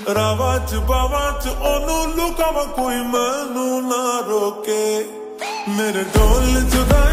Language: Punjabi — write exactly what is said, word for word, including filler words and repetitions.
ਰਾਵਾਂ ਚ ਬਾਵਾਂ ਚ ਉਹਨੂੰ ਲੁਕਾਵਾਂ ਕੋਈ ਮੈਨੂੰ ਨਾ ਰੋਕੇ ਮੇਰੇ ਢੋਲ ਜੁਦਾਈ